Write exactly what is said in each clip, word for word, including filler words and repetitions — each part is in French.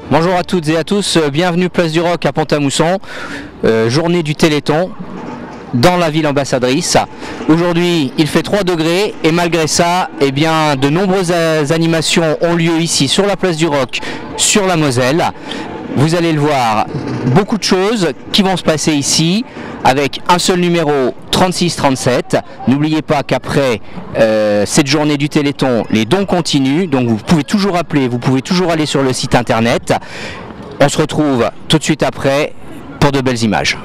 Bonjour à toutes et à tous, bienvenue Place du Roc à Pont-à-Mousson, euh, journée du Téléthon dans la ville ambassadrice. Aujourd'hui il fait trois degrés et malgré ça, eh bien, de nombreuses animations ont lieu ici sur la Place du Roc, sur la Moselle. Vous allez le voir, beaucoup de choses qui vont se passer ici avec un seul numéro trente-six trente-sept. N'oubliez pas qu'après euh, cette journée du Téléthon, les dons continuent, donc vous pouvez toujours appeler, vous pouvez toujours aller sur le site internet. On se retrouve tout de suite après pour de belles images.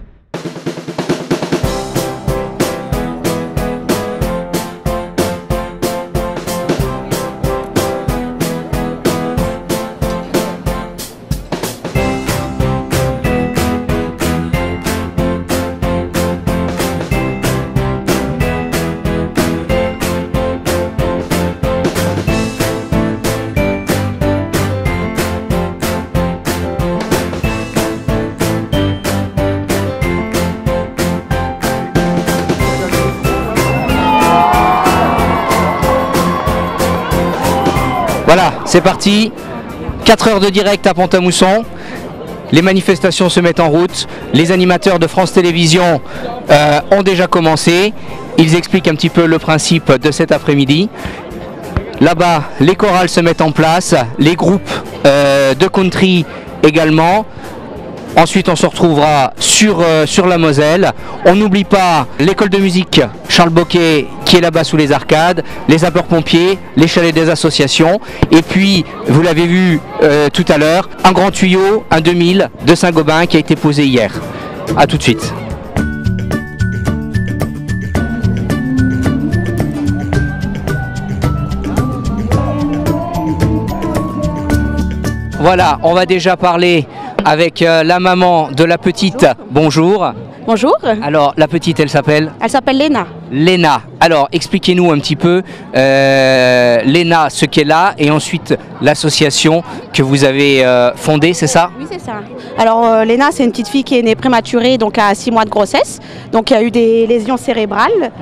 Voilà, c'est parti, quatre heures de direct à Pont-à-Mousson, les manifestations se mettent en route, les animateurs de France Télévisions euh, ont déjà commencé, ils expliquent un petit peu le principe de cet après-midi. Là-bas, les chorales se mettent en place, les groupes euh, de country également. Ensuite, on se retrouvera sur, euh, sur la Moselle. On n'oublie pas l'école de musique Charles Bocquet qui est là-bas sous les arcades, les sapeurs-pompiers, les chalets des associations. Et puis, vous l'avez vu euh, tout à l'heure, un grand tuyau, un deux mille de Saint-Gobain qui a été posé hier. A tout de suite. Voilà, on va déjà parler avec euh, la maman de la petite. Bonjour. Bonjour. Alors, la petite, elle s'appelle Elle s'appelle Léna. Léna. Alors, expliquez-nous un petit peu, euh, Léna, ce qu'elle a, et ensuite l'association que vous avez euh, fondée, c'est ça? Oui, c'est ça. Alors, euh, Léna, c'est une petite fille qui est née prématurée, donc à six mois de grossesse. Donc, il y a eu des lésions cérébrales.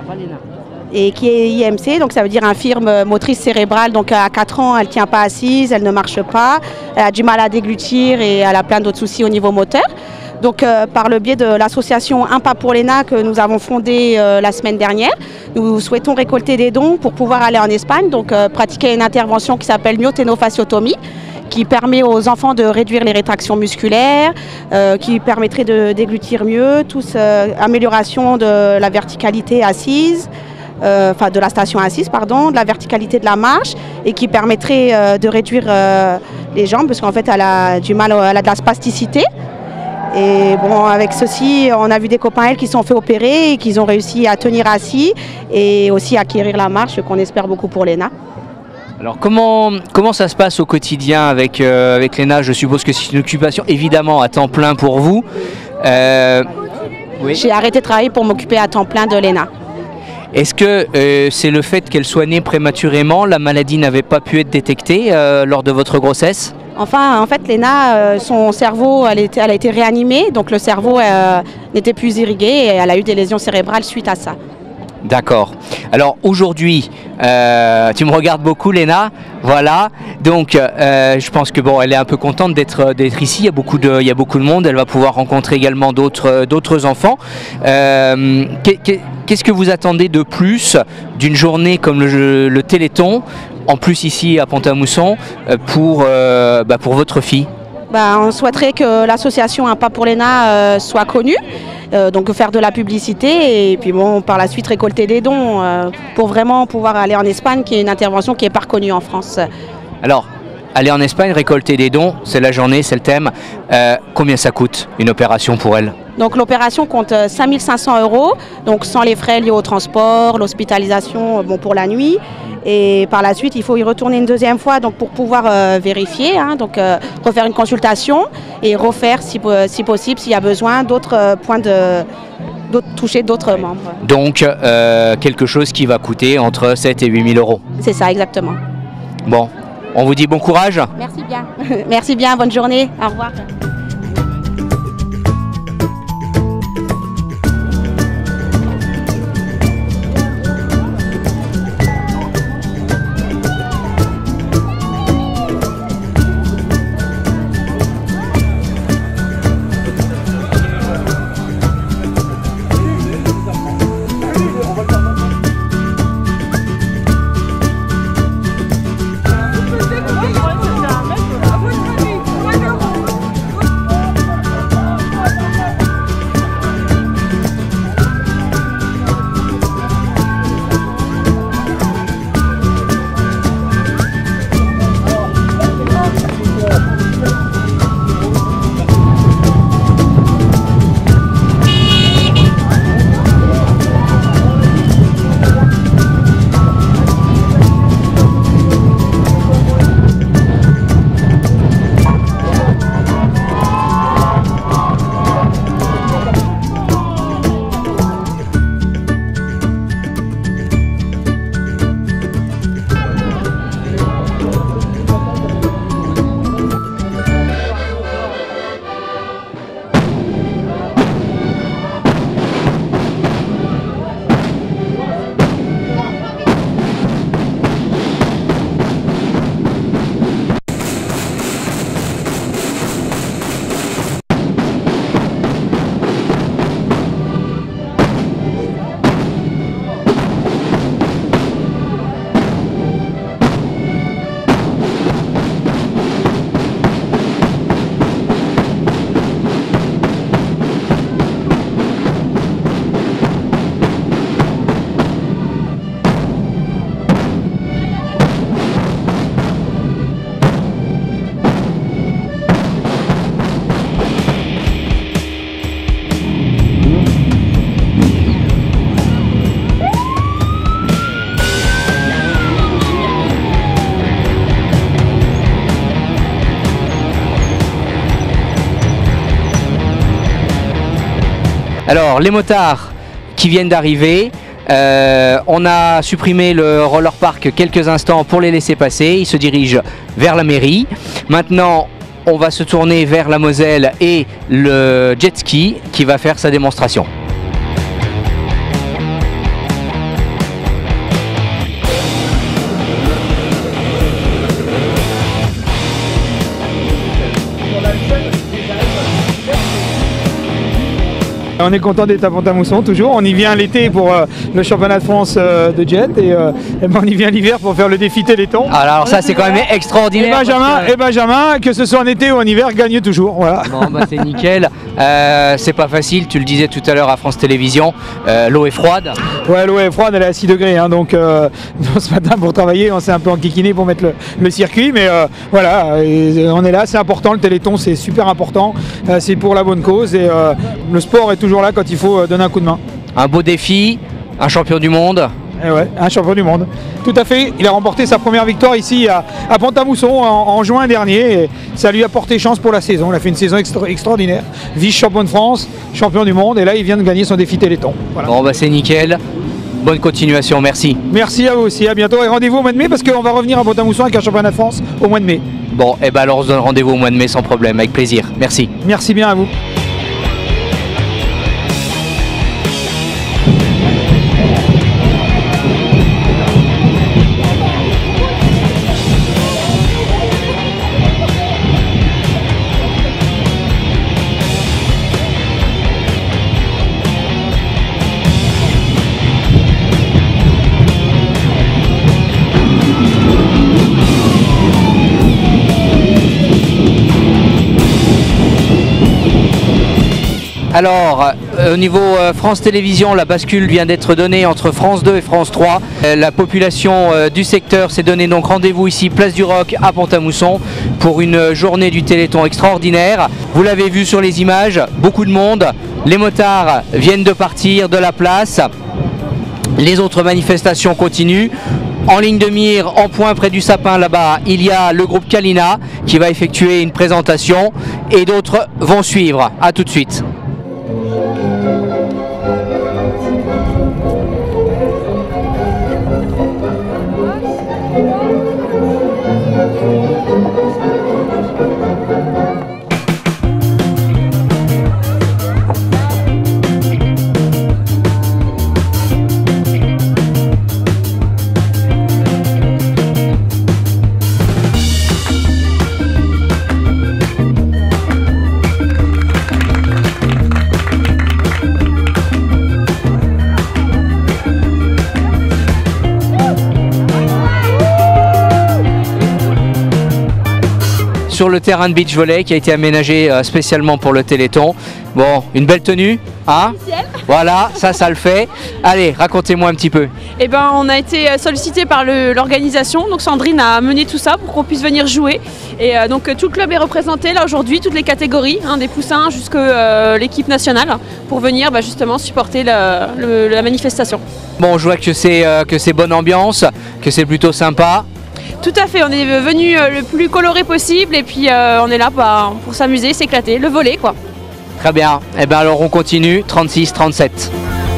Et qui est I M C, donc ça veut dire infirme motrice cérébrale. Donc à quatre ans, elle ne tient pas assise, elle ne marche pas, elle a du mal à déglutir et elle a plein d'autres soucis au niveau moteur. Donc euh, par le biais de l'association Un pas pour Léna que nous avons fondée euh, la semaine dernière, nous souhaitons récolter des dons pour pouvoir aller en Espagne, donc euh, pratiquer une intervention qui s'appelle myoténofasciotomie, qui permet aux enfants de réduire les rétractions musculaires, euh, qui permettrait de déglutir mieux, tous euh, amélioration de la verticalité assise, Euh, enfin de la station assise, pardon, de la verticalité de la marche et qui permettrait euh, de réduire euh, les jambes parce qu'en fait elle a du mal, elle a de la spasticité. Et bon, avec ceci, on a vu des copains elle qui se sont fait opérer et qui ont réussi à tenir assis et aussi à acquérir la marche qu'on espère beaucoup pour Léna. Alors comment, comment ça se passe au quotidien avec, euh, avec Léna? Je suppose que c'est une occupation évidemment à temps plein pour vous. Euh, oui. J'ai arrêté de travailler pour m'occuper à temps plein de Léna. Est-ce que euh, c'est le fait qu'elle soit née prématurément, la maladie n'avait pas pu être détectée euh, lors de votre grossesse? Enfin, en fait, Léna, euh, son cerveau, elle, était, elle a été réanimée, donc le cerveau euh, n'était plus irrigué et elle a eu des lésions cérébrales suite à ça. D'accord. Alors aujourd'hui, euh, tu me regardes beaucoup, Léna. Voilà. Donc, euh, je pense que bon, elle est un peu contente d'être d'être ici. Il y a beaucoup de, il y a beaucoup de monde. Elle va pouvoir rencontrer également d'autres d'autres enfants. Euh, Qu'est-ce que vous attendez de plus d'une journée comme le, le Téléthon, en plus ici à Pont-à-Mousson, pour euh, bah, pour votre fille? Bah, on souhaiterait que l'association Un pas pour Léna euh, soit connue. Euh, donc faire de la publicité et puis bon, par la suite récolter des dons euh, pour vraiment pouvoir aller en Espagne, qui est une intervention qui n'est pas reconnue en France. Alors, aller en Espagne, récolter des dons, c'est la journée, c'est le thème. Euh, combien ça coûte une opération pour elle? Donc l'opération compte cinq mille cinq cents euros, donc sans les frais liés au transport, l'hospitalisation bon, pour la nuit. Et par la suite, il faut y retourner une deuxième fois donc, pour pouvoir euh, vérifier, hein, donc euh, refaire une consultation et refaire, si, si possible, s'il y a besoin, d'autres euh, points de toucher d'autres membres. Donc euh, quelque chose qui va coûter entre sept et huit mille euros. C'est ça, exactement. Bon, on vous dit bon courage. Merci bien. Merci bien, bonne journée. Au revoir. Alors, les motards qui viennent d'arriver, euh, on a supprimé le roller park quelques instants pour les laisser passer. Ils se dirigent vers la mairie. Maintenant, on va se tourner vers la Moselle et le jet ski qui va faire sa démonstration. On est content d'être à Pont-à-Mousson toujours, on y vient l'été pour euh, le championnat de France euh, de jet et, euh, et ben on y vient l'hiver pour faire le défi Téléthon. Alors ça c'est quand même extraordinaire. Et Benjamin, que... et Benjamin, que ce soit en été ou en hiver, gagne toujours. Voilà. Bon bah c'est nickel, euh, c'est pas facile, tu le disais tout à l'heure à France Télévisions, euh, l'eau est froide. Ouais, l'eau est froide, elle est à six degrés, hein, donc euh, ce matin pour travailler on s'est un peu enquiquiné pour mettre le, le circuit, mais euh, voilà, et on est là, c'est important, le Téléthon c'est super important, euh, c'est pour la bonne cause et euh, le sport est toujours là quand il faut donner un coup de main. Un beau défi, un champion du monde. Et ouais, un champion du monde. Tout à fait, il a remporté sa première victoire ici à, à Pont-à-Mousson en, en juin dernier et ça lui a porté chance pour la saison. Il a fait une saison extra, extraordinaire, vice-champion de France, champion du monde et là il vient de gagner son défi Téléthon. Voilà. Bon bah c'est nickel, bonne continuation, merci. Merci à vous aussi, à bientôt et rendez-vous au mois de mai parce qu'on va revenir à Pont-à-Mousson avec un championnat de France au mois de mai. Bon, et ben alors on se donne rendez-vous au mois de mai sans problème, avec plaisir, merci. Merci bien à vous. Alors, euh, au niveau euh, France Télévisions, la bascule vient d'être donnée entre France deux et France trois. Euh, la population euh, du secteur s'est donné donc rendez-vous ici, place du Roc à Pont-à-Mousson, pour une journée du Téléthon extraordinaire. Vous l'avez vu sur les images, beaucoup de monde. Les motards viennent de partir de la place. Les autres manifestations continuent. En ligne de mire, en point près du sapin là-bas, il y a le groupe Kalina qui va effectuer une présentation et d'autres vont suivre. A tout de suite. Sur le terrain de beach volley qui a été aménagé spécialement pour le Téléthon. Bon, une belle tenue, hein? Voilà, ça, ça le fait. Allez, racontez-moi un petit peu. Eh ben, on a été sollicité par l'organisation, donc Sandrine a mené tout ça pour qu'on puisse venir jouer. Et euh, donc tout le club est représenté là aujourd'hui, toutes les catégories, hein, des poussins jusqu'à euh, l'équipe nationale, pour venir bah, justement supporter la, le, la manifestation. Bon, je vois que c'est euh, que c'est bonne ambiance, que c'est plutôt sympa. Tout à fait, on est venu le plus coloré possible et puis euh, on est là bah, pour s'amuser, s'éclater, le volley quoi. Très bien, et eh bien alors on continue, trente-six trente-sept.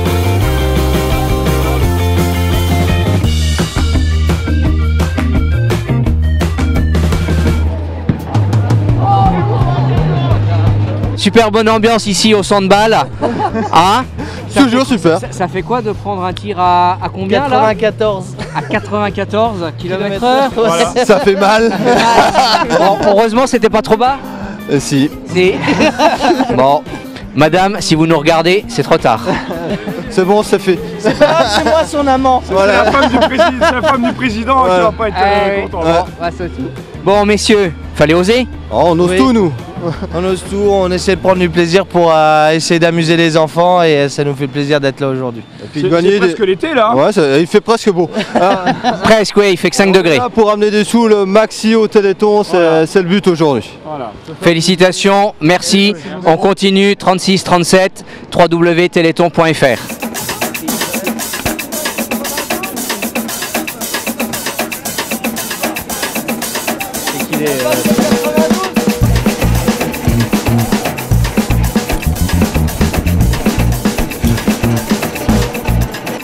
Super bonne ambiance ici au centre-balle. Hein? Toujours super. Ça, ça fait quoi de prendre un tir à, à combien quatre-vingt-quatorze. Là à quatre-vingt-quatorze kilomètres heure. Voilà. Ça fait mal. Bon, heureusement c'était pas trop bas. Euh, si. Si. Bon, madame, si vous nous regardez, c'est trop tard. C'est bon, ça fait. C'est moi son amant. Voilà. C'est la femme du président, la femme du président voilà. qui va pas être euh, content. Ouais. Ouais, c'est tout. Bon messieurs, fallait oser. Oh, on ose Oui. tout nous. On ose tout, on essaie de prendre du plaisir pour euh, essayer d'amuser les enfants et euh, ça nous fait plaisir d'être là aujourd'hui. Et puis C'est gagner presque des... l'été là. Ouais, ça- il fait presque beau. Ah, Presque, oui, il fait que cinq degrés. là, pour amener des sous, le maxi au Téléthon, c'est Voilà. c'est le but aujourd'hui. Voilà. Félicitations, merci. On continue, trente-six trente-sept, w w w point téléthon point f r.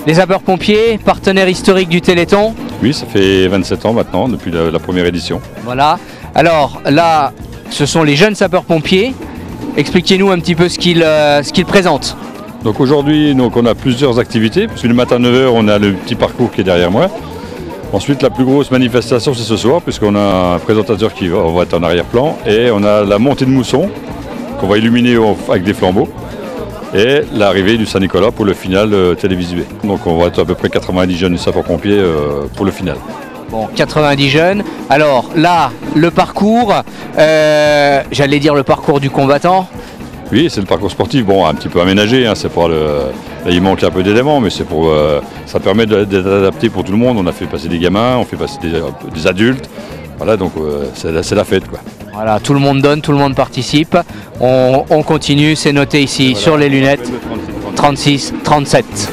Les sapeurs-pompiers, partenaires historiques du Téléthon. Oui, ça fait vingt-sept ans maintenant, depuis la, la première édition. Voilà. Alors là, ce sont les jeunes sapeurs-pompiers. Expliquez-nous un petit peu ce qu'ils euh, ce qu'ils présentent. Donc aujourd'hui, donc, on a plusieurs activités. Parce que le matin à neuf heures, on a le petit parcours qui est derrière moi. Ensuite, la plus grosse manifestation, c'est ce soir, puisqu'on a un présentateur qui va, on va être en arrière-plan. Et on a la montée de mousson, qu'on va illuminer avec des flambeaux. Et l'arrivée du Saint-Nicolas pour le final euh, télévisué. Donc on va être à peu près quatre-vingt-dix jeunes sapeurs-pompiers euh, pour le final. Bon, quatre-vingt-dix jeunes. Alors là, le parcours, euh, j'allais dire le parcours du combattant. Oui, c'est le parcours sportif, bon, un petit peu aménagé, hein, c'est pour le... Là, il manque un peu d'éléments, mais c'est pour, euh, ça permet d'être adapté pour tout le monde. On a fait passer des gamins, on fait passer des, des adultes. Voilà, donc euh, c'est la, la fête, quoi. Voilà, tout le monde donne, tout le monde participe. On, on continue, c'est noté ici voilà, sur les lunettes. trente-six, trente-sept.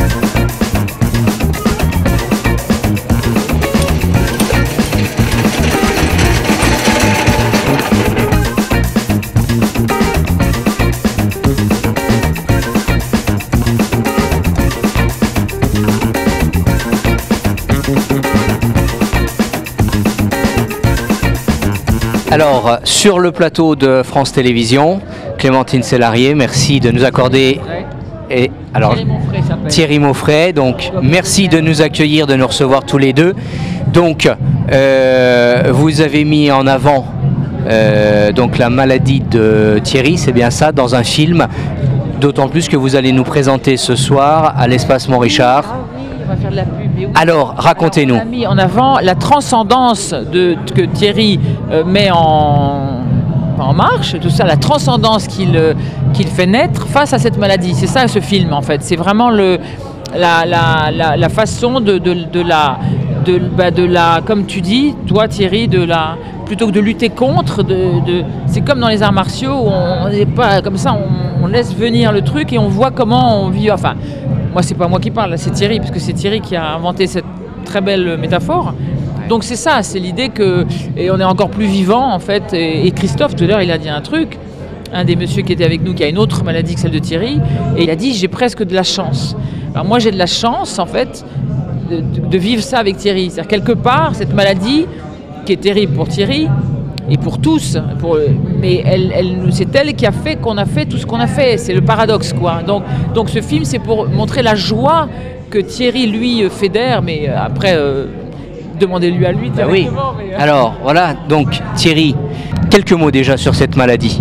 Alors, sur le plateau de France Télévisions, Clémentine Sellarié, merci de nous accorder... Et, alors, Thierry Monfray, Thierry Monfray, donc merci de nous accueillir, de nous recevoir tous les deux. Donc, euh, vous avez mis en avant euh, donc la maladie de Thierry, c'est bien ça, dans un film, d'autant plus que vous allez nous présenter ce soir à l'Espace Montrichard. On va faire de la pub. Oui. Alors, racontez-nous. On a mis en avant la transcendance de, que Thierry euh, met en, en marche, tout ça, la transcendance qu'il euh, qu'il fait naître face à cette maladie. C'est ça ce film en fait. C'est vraiment le, la, la, la, la façon de, de, de, la, de, bah, de la, comme tu dis, toi Thierry, de la, plutôt que de lutter contre, de, de, c'est comme dans les arts martiaux, où on n'est pas comme ça, on, on laisse venir le truc et on voit comment on vit. Enfin, moi, c'est pas moi qui parle, c'est Thierry, parce que c'est Thierry qui a inventé cette très belle métaphore. Donc c'est ça, c'est l'idée que, et on est encore plus vivant en fait. Et, et Christophe, tout à l'heure, il a dit un truc, un des messieurs qui était avec nous, qui a une autre maladie que celle de Thierry, et il a dit j'ai presque de la chance. Alors moi, j'ai de la chance en fait de, de, de vivre ça avec Thierry. C'est-à-dire quelque part, cette maladie qui est terrible pour Thierry et pour tous, pour, mais elle, elle, c'est elle qui a fait qu'on a fait tout ce qu'on a fait. C'est le paradoxe, quoi. Donc, donc ce film, c'est pour montrer la joie que Thierry, lui, fédère, mais après, euh, demandez-lui à lui. Ben oui. Mais, euh... Alors, voilà, donc Thierry, quelques mots déjà sur cette maladie.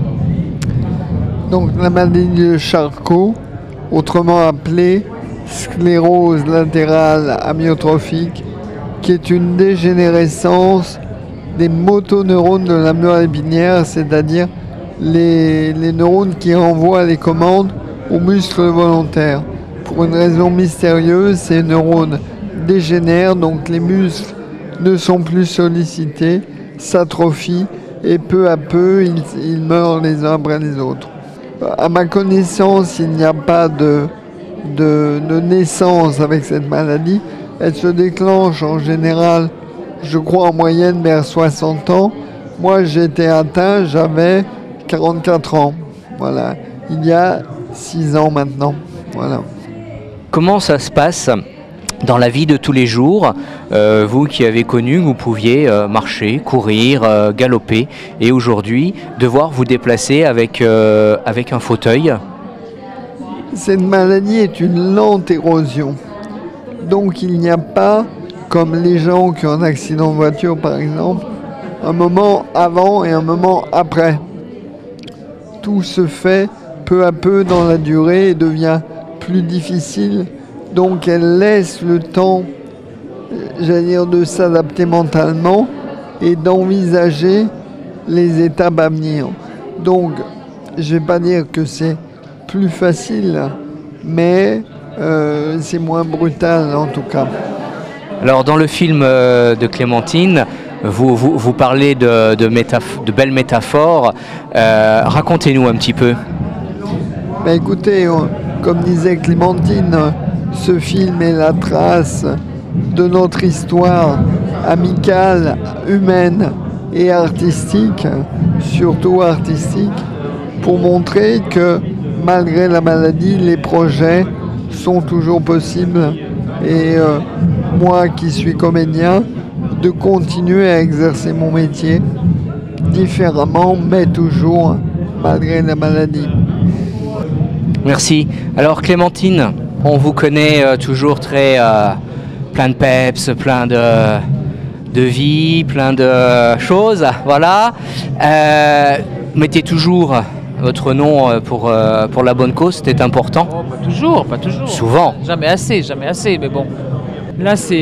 Donc la maladie de Charcot, autrement appelée sclérose latérale amyotrophique, qui est une dégénérescence des motoneurones de la moelle épinière, c'est-à-dire les, les neurones qui envoient les commandes aux muscles volontaires. Pour une raison mystérieuse, ces neurones dégénèrent, donc les muscles ne sont plus sollicités, s'atrophient et peu à peu, ils, ils meurent les uns après les autres. À ma connaissance, il n'y a pas de, de, de naissance avec cette maladie. Elle se déclenche en général, je crois en moyenne vers soixante ans. Moi, j'ai été atteint, j'avais quarante-quatre ans. Voilà, il y a six ans maintenant. Voilà. Comment ça se passe dans la vie de tous les jours, euh, vous qui avez connu, vous pouviez euh, marcher, courir, euh, galoper, et aujourd'hui, devoir vous déplacer avec, euh, avec un fauteuil? Cette maladie est une lente érosion. Donc il n'y a pas, comme les gens qui ont un accident de voiture par exemple, un moment avant et un moment après. Tout se fait peu à peu dans la durée et devient plus difficile. Donc elle laisse le temps, j'allais dire, de s'adapter mentalement et d'envisager les étapes à venir. Donc je ne vais pas dire que c'est plus facile, mais euh, c'est moins brutal en tout cas. Alors dans le film de Clémentine, vous, vous, vous parlez de, de, métaph- de belles métaphores. Euh, racontez-nous un petit peu. Ben écoutez, on, comme disait Clémentine, ce film est la trace de notre histoire amicale, humaine et artistique, surtout artistique, pour montrer que malgré la maladie, les projets sont toujours possibles. Et euh, moi qui suis comédien, de continuer à exercer mon métier différemment, mais toujours malgré la maladie. Merci. Alors Clémentine, on vous connaît euh, toujours très euh, plein de peps, plein de, de vie, plein de choses, voilà. Euh, mettez toujours votre nom pour, euh, pour la bonne cause, c'était important. Oh, pas toujours, pas toujours. Souvent. Jamais assez, jamais assez, mais bon. Là, c'est...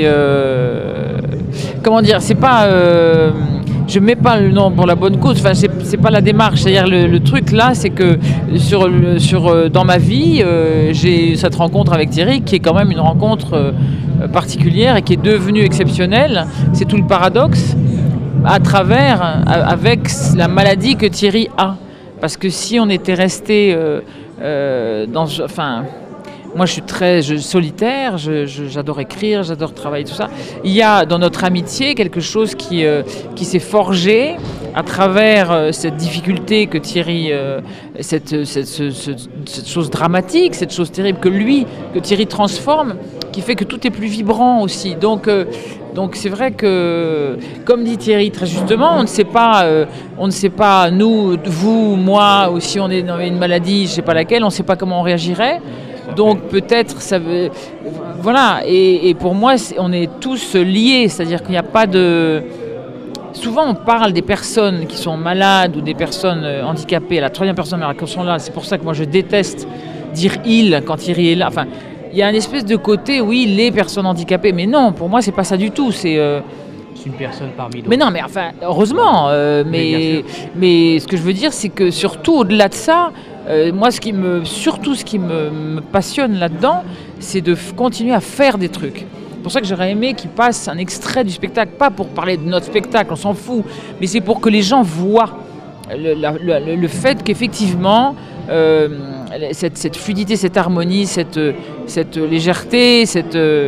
Euh, comment dire, c'est pas... Euh, je mets pas le nom pour la bonne cause, enfin, c'est, c'est pas la démarche. C'est-à-dire, le, le truc là, c'est que sur, le, sur, dans ma vie, euh, j'ai cette rencontre avec Thierry, qui est quand même une rencontre euh, particulière et qui est devenue exceptionnelle. C'est tout le paradoxe, à travers, avec la maladie que Thierry a. Parce que si on était resté euh, euh, dans... Enfin, moi je suis très je, solitaire, je, je, j'adore écrire, j'adore travailler, tout ça. Il y a dans notre amitié quelque chose qui, euh, qui s'est forgé à travers euh, cette difficulté que Thierry... Euh, cette, cette, cette, cette, cette chose dramatique, cette chose terrible que lui, que Thierry transforme, qui fait que tout est plus vibrant aussi. Donc... Euh, Donc c'est vrai que, comme dit Thierry très justement, on ne sait pas, euh, on ne sait pas, nous, vous, moi, ou si on est dans une maladie, je ne sais pas laquelle, on ne sait pas comment on réagirait. Donc peut-être, ça veut, voilà. Et, et pour moi, on est tous liés, c'est-à-dire qu'il n'y a pas de... Souvent, on parle des personnes qui sont malades ou des personnes handicapées, la troisième personne, alors qu'elles sont là. C'est pour ça que moi, je déteste dire « il » quand Thierry est là. Enfin, il y a une espèce de côté, oui, les personnes handicapées, mais non, pour moi, c'est pas ça du tout. C'est euh... une personne parmi d'autres. Mais non, mais enfin, heureusement. Euh, mais, mais ce que je veux dire, c'est que surtout au-delà de ça, euh, moi, ce qui me, surtout ce qui me, me passionne là-dedans, c'est de f- continuer à faire des trucs. C'est pour ça que j'aurais aimé qu'il passe un extrait du spectacle, pas pour parler de notre spectacle, on s'en fout, mais c'est pour que les gens voient le, la, le, le fait qu'effectivement. Euh, Cette, cette fluidité, cette harmonie, cette, cette légèreté, cette, euh,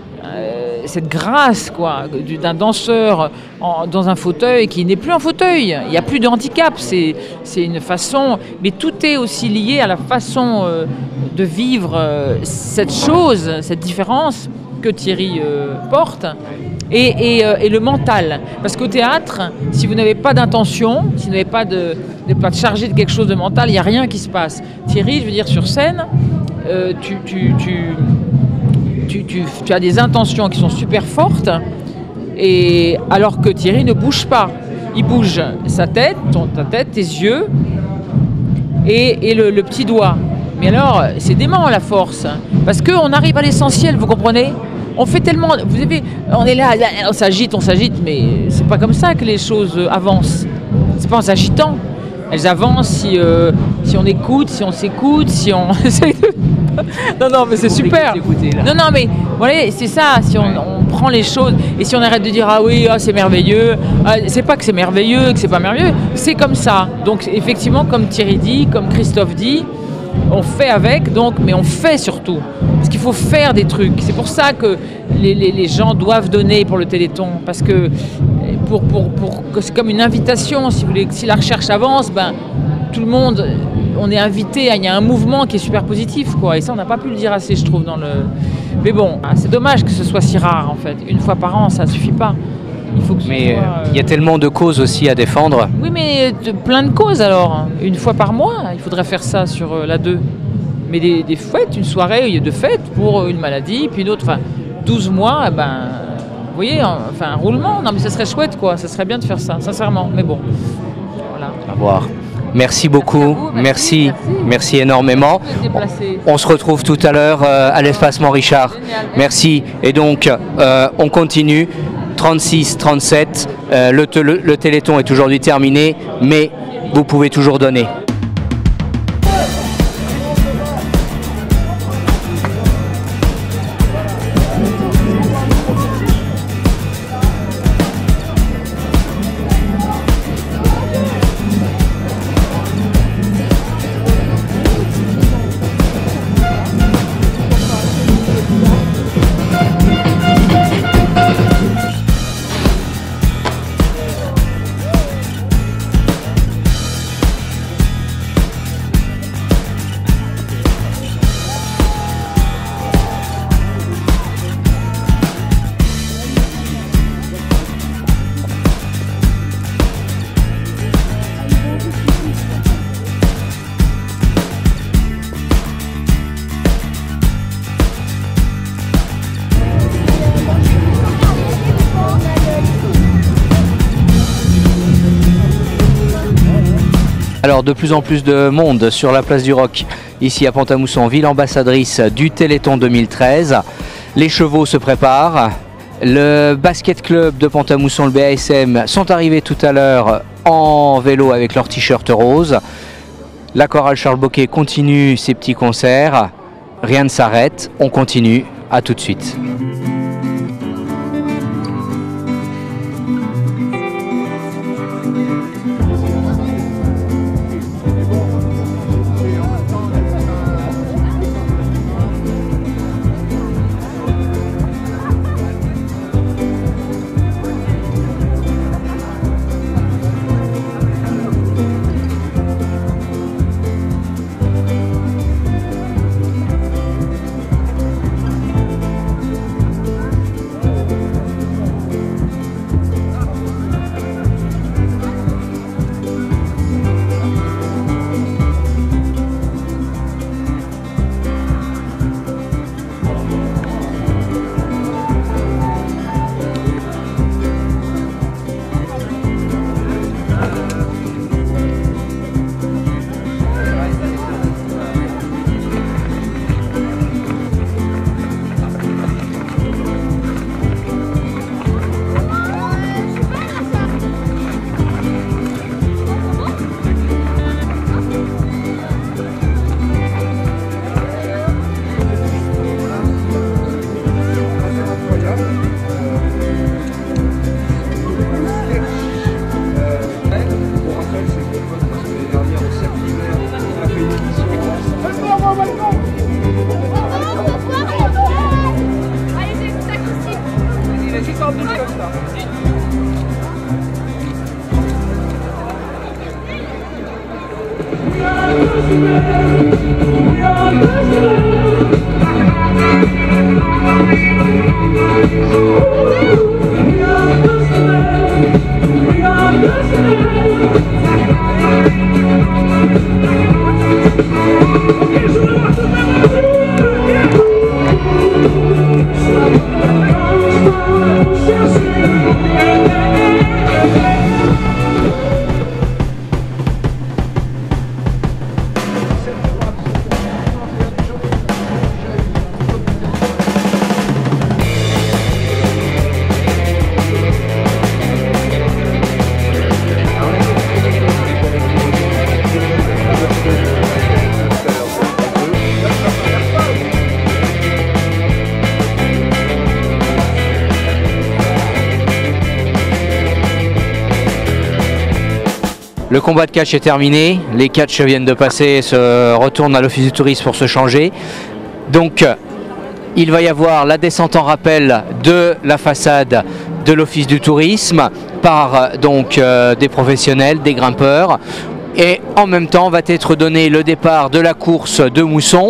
cette grâce quoi, d'un danseur en, dans un fauteuil qui n'est plus un fauteuil. Il n'y a plus de handicap, c'est, c'est une façon... Mais tout est aussi lié à la façon euh, de vivre euh, cette chose, cette différence que Thierry euh, porte. Et, et, euh, et le mental. Parce qu'au théâtre, si vous n'avez pas d'intention, si vous n'avez pas de, de, pas de chargé de quelque chose de mental, il n'y a rien qui se passe. Thierry, je veux dire, sur scène, euh, tu, tu, tu, tu, tu, tu as des intentions qui sont super fortes, et alors que Thierry ne bouge pas. Il bouge sa tête, ton, ta tête, tes yeux, et, et le, le petit doigt. Mais alors, c'est dément la force, parce qu'on arrive à l'essentiel, vous comprenez ? On fait tellement, vous savez, on est là, là, on s'agite, on s'agite, mais c'est pas comme ça que les choses avancent. C'est pas en s'agitant. Elles avancent si, euh, si on écoute, si on s'écoute, si on... non, non, mais c'est super. Non, non, mais voilà, c'est ça, si on, on prend les choses, et si on arrête de dire, ah oui, ah, c'est merveilleux, ah, c'est pas que c'est merveilleux, que c'est pas merveilleux, c'est comme ça. Donc effectivement, comme Thierry dit, comme Christophe dit, on fait avec, donc, mais on fait surtout. Parce qu'il faut faire des trucs. C'est pour ça que les, les, les gens doivent donner pour le Téléthon. Parce que pour, pour, pour, c'est comme une invitation. Si, vous voulez, si la recherche avance, ben, tout le monde, on est invité. Il y a un mouvement qui est super positif, quoi. Et ça, on n'a pas pu le dire assez, je trouve. Dans le... Mais bon, c'est dommage que ce soit si rare, en fait. Une fois par an, ça ne suffit pas. Il faut que ce mais il soit, euh... y a tellement de causes aussi à défendre. Oui, mais de, plein de causes alors. Une fois par mois, il faudrait faire ça sur euh, la deux. Mais des, des fêtes, une soirée de fête pour une maladie, puis une autre, enfin douze mois, eh ben, vous voyez, enfin un roulement. Non mais ça serait chouette quoi, ça serait bien de faire ça, sincèrement. Mais bon, voilà. À voir. Merci beaucoup, merci, vous, merci, merci, merci. merci énormément. On, on se retrouve tout à l'heure euh, à l'espace Mont-Richard. Merci. Et donc, euh, on continue. trente-six trente-sept, euh, le, le, le Téléthon est aujourd'hui terminé, mais vous pouvez toujours donner. Alors de plus en plus de monde sur la place du Roc, ici à Pont-à-Mousson, ville ambassadrice du Téléthon deux mille treize. Les chevaux se préparent. Le basket club de Pont-à-Mousson, le B A S M, sont arrivés tout à l'heure en vélo avec leur t-shirt rose. La chorale Charles Bocquet continue ses petits concerts. Rien ne s'arrête, on continue. À tout de suite. Le combat de catch est terminé, les catchs viennent de passer, se retournent à l'office du tourisme pour se changer. Donc il va y avoir la descente en rappel de la façade de l'office du tourisme par donc euh, des professionnels, des grimpeurs. Et en même temps va être donné le départ de la course de Mousson.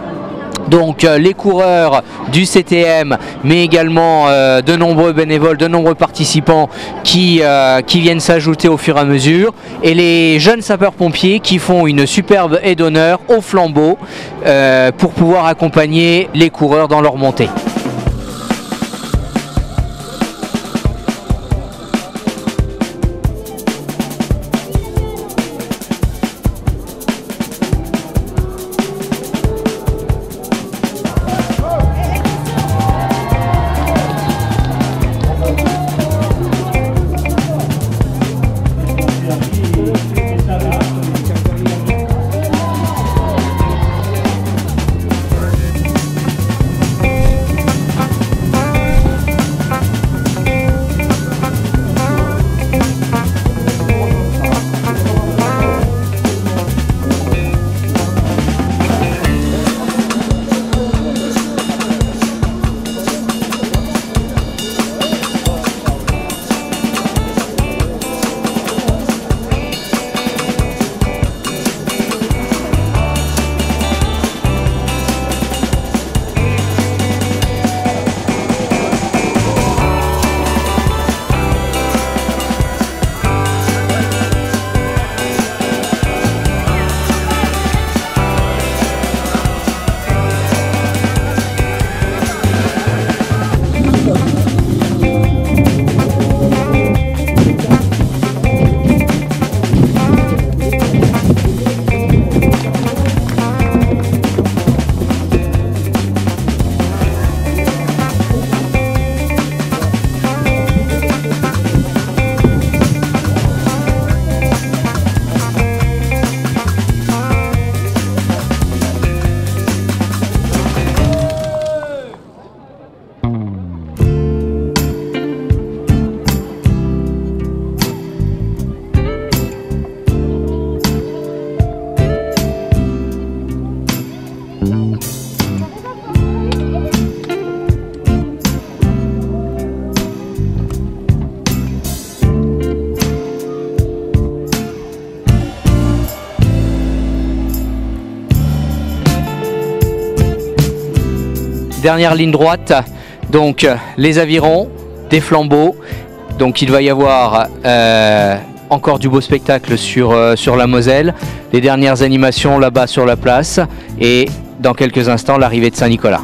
Donc euh, les coureurs du C T M, mais également euh, de nombreux bénévoles, de nombreux participants qui, euh, qui viennent s'ajouter au fur et à mesure, et les jeunes sapeurs-pompiers qui font une superbe aide d'honneur au flambeau euh, pour pouvoir accompagner les coureurs dans leur montée. dernière ligne droite, donc les avirons, des flambeaux. Donc il va y avoir euh, encore du beau spectacle sur, euh, sur la Moselle, les dernières animations là-bas sur la place et dans quelques instants l'arrivée de Saint-Nicolas.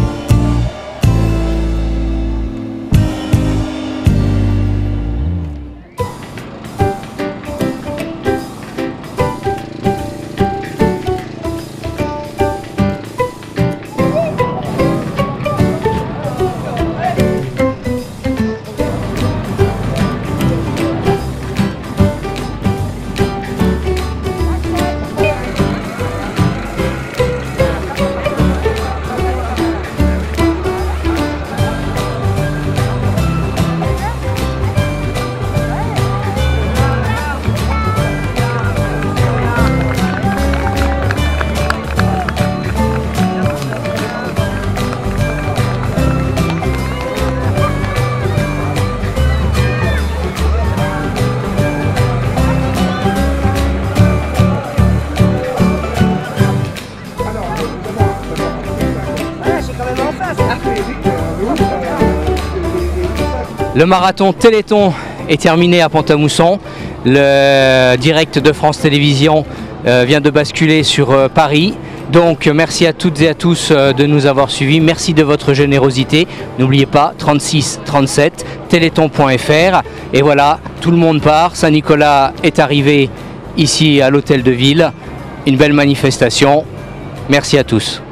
Le marathon Téléthon est terminé à Pont-à-Mousson. Le direct de France Télévisions euh, vient de basculer sur euh, Paris. Donc merci à toutes et à tous euh, de nous avoir suivis. Merci de votre générosité. N'oubliez pas, trente-six trente-sept, téléthon point F R. Et voilà, tout le monde part. Saint-Nicolas est arrivé ici à l'hôtel de ville. Une belle manifestation. Merci à tous.